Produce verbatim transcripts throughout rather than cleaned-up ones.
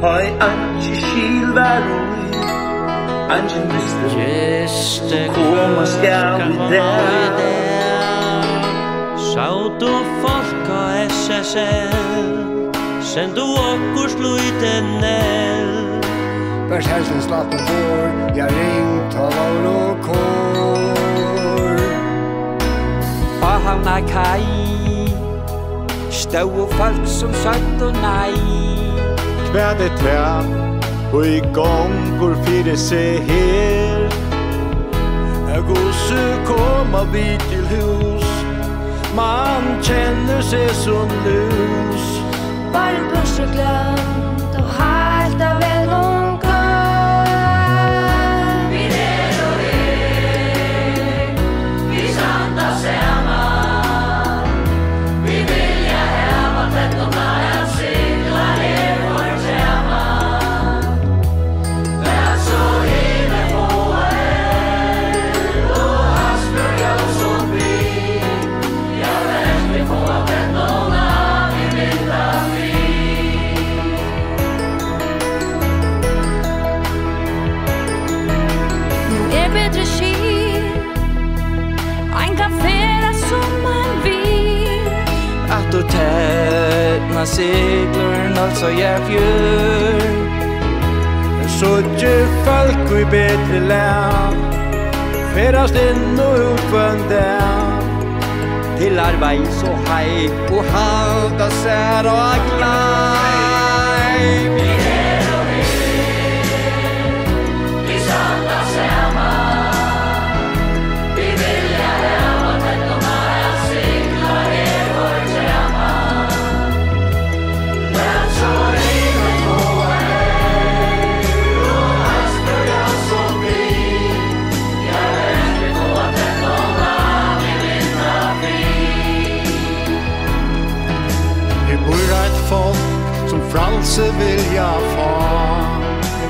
Hoi anki skilvaroi Ankin visste Koma skal vi der Sjå du folk av S S L Send du okkur sluten el Bärs helsen slapp ombord Jag ringt av all och kår Og havna kai Stå og folk som satt og nei Kvært et tvær Og i gang går fire seg her Gosse komma vi til hus Man känner sig som lus Bare plutselig glemt Og helt av vel noen gang Vi er og er Vi standa sammen Vi vilja heva tettorna En sigla her for sammen Men så hinne på er Og Asper jeg som vi Jeg vet vi får at tettorna Vi vilja vi Nu er bedre skil Ein kan færa som man vil At du tætna sigler Altså jeg fjør Så ikke folk i bedre land Ferast inn og uppen der Til arbeid så hei Og halda sær og glei Vi er og er Vi standa sammen Vi vilja heva tettorna En sigla her for sammen Men så hinne på er Og Asper jeg som vi Jeg vet vi får at tettorna Vi vinna fri Det bor et folk som fralse vilja få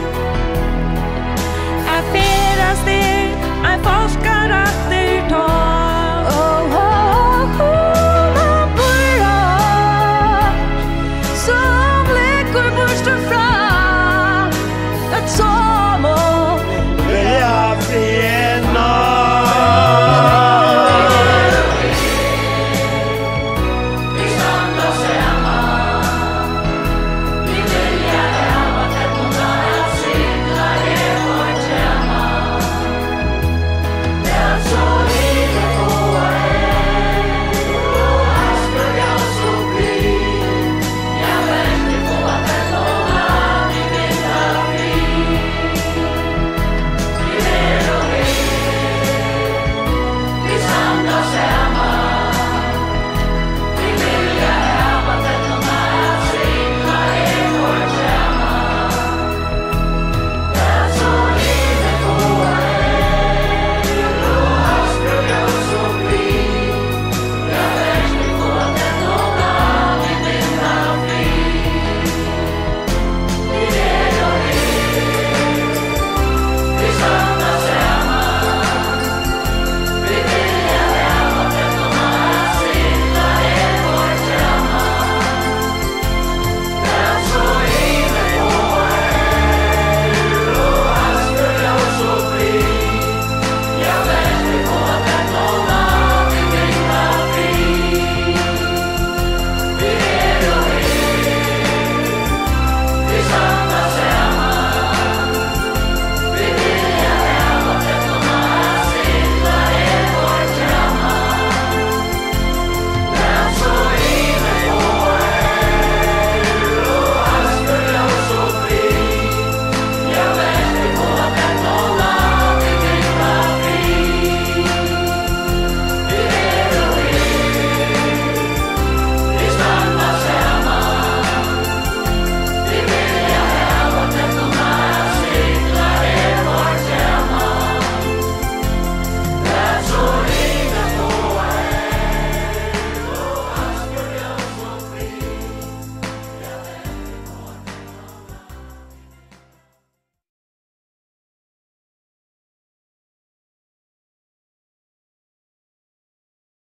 Jeg feras det, jeg forskar at det tar